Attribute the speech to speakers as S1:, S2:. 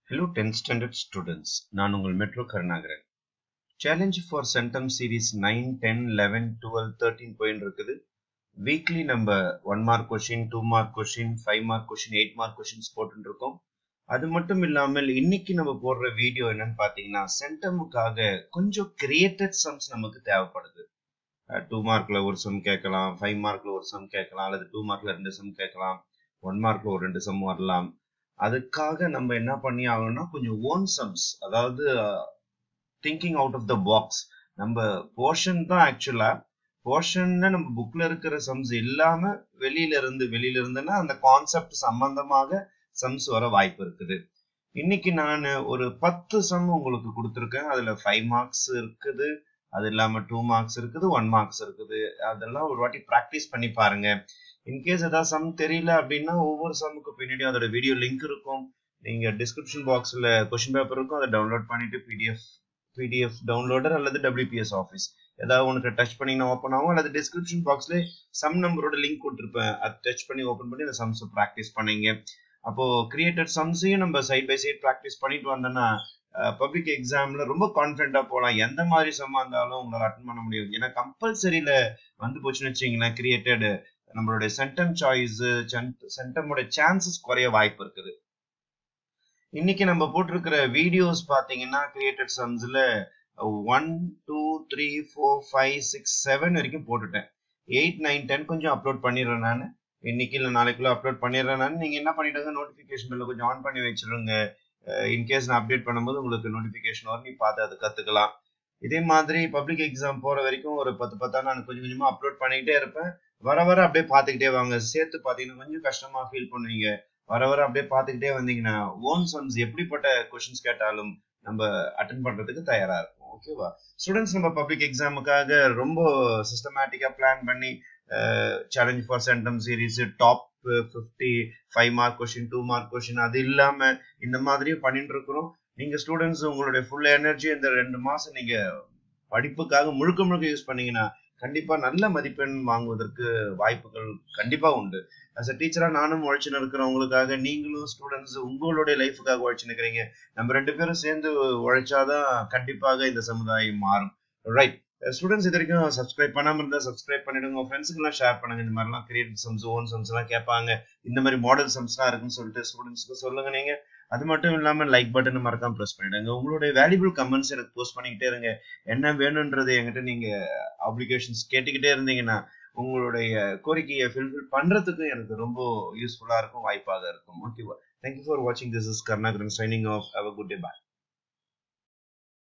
S1: Hello 10th standard students. நான் உங்கள் metro Karunakaran. Challenge for Centum series 9, 10, 11, 12, 13 போயின்னு இருக்குது. Weekly நம்ம 1 mark question, 2 mark question, 5 mark question, 8 mark questions போட்டுட்டு இருக்கோம். அது மட்டும் இல்லாமல் இன்னைக்கு நம்ம போடுற வீடியோ என்னன்னு பாத்தீங்கன்னா சென்டமுக்காக கொஞ்சம் கிரியேட்டட் சம்ஸ் நமக்கு தேவைப்படுது. 2 மார்க்ல ஒரு சம் கேட்கலாம், 5 மார்க்ல ஒரு சம் கேட்கலாம், அல்லது 2 மார்க்ல 2 சம் கேட்கலாம், 1 மார்க்ல ஒரு 2 சம் வரலாம். அதுக்காக நம்ம என்ன பண்ணி ஆகணும்னா கொஞ்சம் ஓன் சம்ஸ், அதாவது thinking out of the box. நம்ம போர்ஷன் தான் ஆக்சுவலா போர்ஷன்ல நம்ம புக்ல இருக்கிற சம்ஸ் இல்லாம வெளியில இருந்துன்னா அந்த கான்செப்ட் சம்பந்தமாக சம்ஸ் வர வாய்ப்பு இருக்குது. இன்னைக்கு நான் ஒரு 10 சம் உங்களுக்கு கொடுத்துருக்கேன். அதுல 5 மார்க்ஸ் இருக்குது, அது இல்லாம 2 மார்க்ஸ் இருக்குது, 1 மார்க்ஸ் இருக்குது. அதெல்லாம் ஒரு வாட்டி பிராக்டிஸ் பண்ணி பாருங்க. இன்கேஸ் ஏதாவது சம் தெரியல அப்படின்னா ஒவ்வொரு சம்முக்கு பின்னாடி அதோட வீடியோ லிங்க் இருக்கும். நீங்க டிஸ்கிரிப்ஷன் பாக்ஸ்ல கொஸ்டின் பேப்பர் இருக்கும், அதை டவுன்லோட் பண்ணிட்டு பிடிஎஃப் டவுன்லோடர் அல்லது WPS ஆஃபீஸ் ஏதாவது உனக்கு டச் பண்ணீங்கன்னா ஓப்பன் ஆகும், அல்லது டிஸ்கிரிப்ஷன் பாக்ஸ்ல சம் நம்பரோட லிங்க் கொடுத்துருப்பேன், அதை டச் பண்ணி ஓப்பன் பண்ணி அந்த சம்ஸ் ப்ராக்டிஸ் பண்ணீங்க. அப்போ கிரியேட்டட் சம்ஸையும் நம்ம சைட் பை சைட் ப்ராக்டிஸ் பண்ணிட்டு வந்தோம்னா பப்ளிக் எக்ஸாம்ல ரொம்ப கான்ஃபிடென்ட்டா போகலாம். எந்த மாதிரி சம்மா இருந்தாலும் உங்களால அட்டன் பண்ண முடியும். ஏன்னா கம்பல்சரியில வந்து போச்சுன்னு வச்சீங்கன்னா கிரியேட்டட் நம்மளுடைய சென்டம் சாய்ஸ், சென்டமோட சான்சஸ் குறைய வாய்ப்பு இருக்குது. இன்னைக்கு நம்ம போட்டிருக்கிற வீடியோஸ் பாத்தீங்கன்னா கிரியேட்டட் சம்ஸ்ல 1, 2, 3, 4, 5, 6, 7 வரைக்கும் போட்டுட்டேன். 8, 9, 10 கொஞ்சம் அப்லோட் பண்ணிடுறேன் நான். இன்னைக்கு இல்லை நாளைக்குள்ள அப்லோட் பண்ணிடுறேன் நான். நீங்க என்ன பண்ணிடுங்க, நோட்டிபிகேஷன் பெல்ல கொஞ்சம் ஆன் பண்ணி வச்சிருங்க. இன்கேஸ் நான் அப்டேட் பண்ணும்போது உங்களுக்கு நோட்டிபிகேஷன் வரும், நீ பார்த்து அதை கத்துக்கலாம். இதே மாதிரி பப்ளிக் எக்ஸாம் போற வரைக்கும் ஒரு 10 நான் கொஞ்சம் கொஞ்சமா அப்லோட் பண்ணிக்கிட்டே இருப்பேன். வர அப்படியே பார்த்துக்கிட்டே வாங்க. சேர்த்து பார்த்தீங்கன்னா கொஞ்சம் கஷ்டமா ஃபீல் பண்ணுவீங்க. வர அப்படியே பார்த்துக்கிட்டே வந்தீங்கன்னா ஓன் சம்ஸ் எப்படிப்பட்ட கொஸ்டின்ஸ் கேட்டாலும் நம்ம அட்டன் பண்றதுக்கு தயாரா இருக்கும். ஓகேவா ஸ்டூடெண்ட்ஸ்? நம்ம பப்ளிக் எக்ஸாமுக்காக ரொம்ப சிஸ்டமேட்டிக்கா பிளான் பண்ணி challenge for centum series, top 50, 5 mark question, 2 mark question, அது இல்லாம இந்த மாதிரியும் பண்ணிட்டு இருக்கிறோம். நீங்க ஸ்டூடெண்ட்ஸ் உங்களுடைய ஃபுல் எனர்ஜி இந்த 2 மாசம் நீங்க படிப்புக்காக முழுக்க யூஸ் பண்ணீங்கன்னா கண்டிப்பா நல்ல மதிப்பெண் வாங்குவதற்கு வாய்ப்புகள் கண்டிப்பா உண்டு. அஸ் அ டீச்சரா நானும் உழைச்சுன்னு இருக்கிறவங்களுக்காக, நீங்களும் ஸ்டூடெண்ட்ஸ் உங்களுடைய லைஃபுக்காக உழைச்சுன்னு இருக்கிறீங்க. நம்ம 2 பேரும் சேர்ந்து உழைச்சாதான் கண்டிப்பாக இந்த சமுதாயம் மாறும். ரைட் ஸ்டூடெண்ட்ஸ், இது வரைக்கும் சப்ஸ்கிரைப் பண்ணாம இருந்தா சப்ஸ்கிரைப் பண்ணிடுங்க. உங்க ஃப்ரெண்ட்ஸுக்கு எல்லாம் ஷேர் பண்ணுங்க. இந்த மாதிரிலாம் கிரியேட்டிவ் சம்ஸ், ஓன் சம்ஸ் எல்லாம் கேட்பாங்க, இந்த மாதிரி மாடல் சம்ஸ் எல்லாம் இருக்குன்னு சொல்லிட்டு ஸ்டூடெண்ட்ஸ்க்கு சொல்லுங்க. நீங்க அது மட்டும் இல்லாம லைக் பட்டன் மறக்காம பிரஸ் பண்ணிடுங்க. உங்களுடைய வேல்யூபிள் கமெண்ட்ஸ் எனக்கு போஸ்ட் பண்ணிக்கிட்டே இருங்க. என்ன வேணும்ன்றது என்கிட்ட நீங்க அப்ளிகேஷன்ஸ் கேட்டுக்கிட்டே இருந்தீங்கன்னா உங்களுடைய கோரிக்கையை ஃபில்ஃபில் பண்றதுக்கு எனக்கு ரொம்ப யூஸ்ஃபுல்லா இருக்கும், வாய்ப்பாக இருக்கும். ஓகேவா? தேங்க்யூ ஃபார் வாட்சிங். This is Karunakaran signing off. Have a good day. Bye.